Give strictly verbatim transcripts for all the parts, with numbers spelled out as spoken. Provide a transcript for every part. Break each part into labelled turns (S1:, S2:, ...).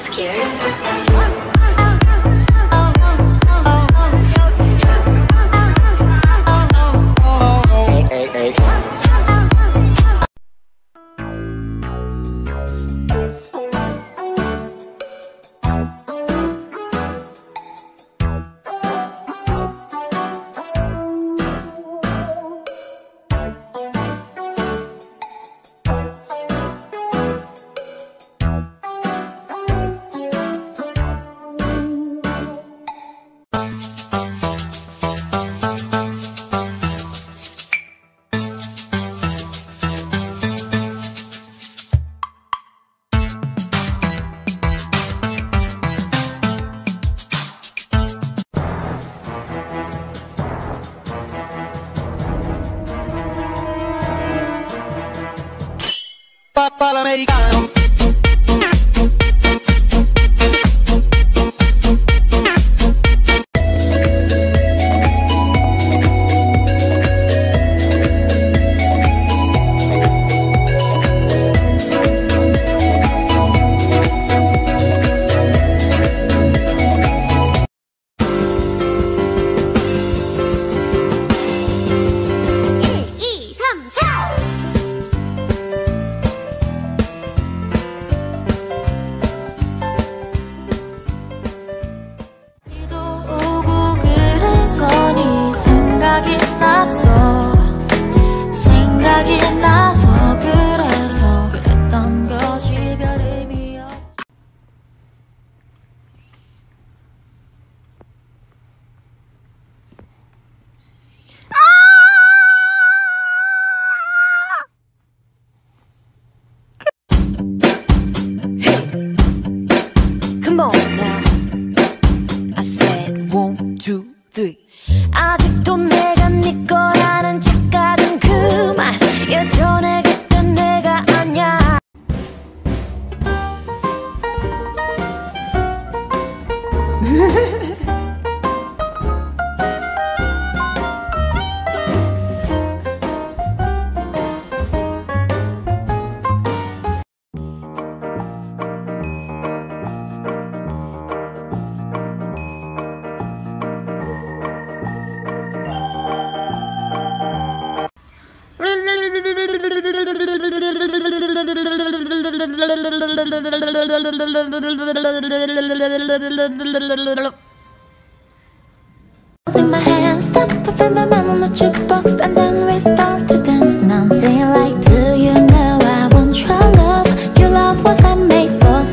S1: scared? Hey, hey, hey.
S2: Papal americano.
S3: 생각이 나서 생각이 나서 그래서 그랬던 거지 별 의미 없
S4: Come on now. I said one, two, three. 아직도 내가 네 거라는 착각은 그만. 예전에 그땐 내가 아냐.
S3: Holding my hand, step up in the man on the jukebox, and then we start to dance. Now I'm singing like, do you know I want your love? Your love was handmade for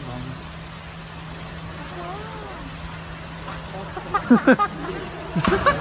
S3: some.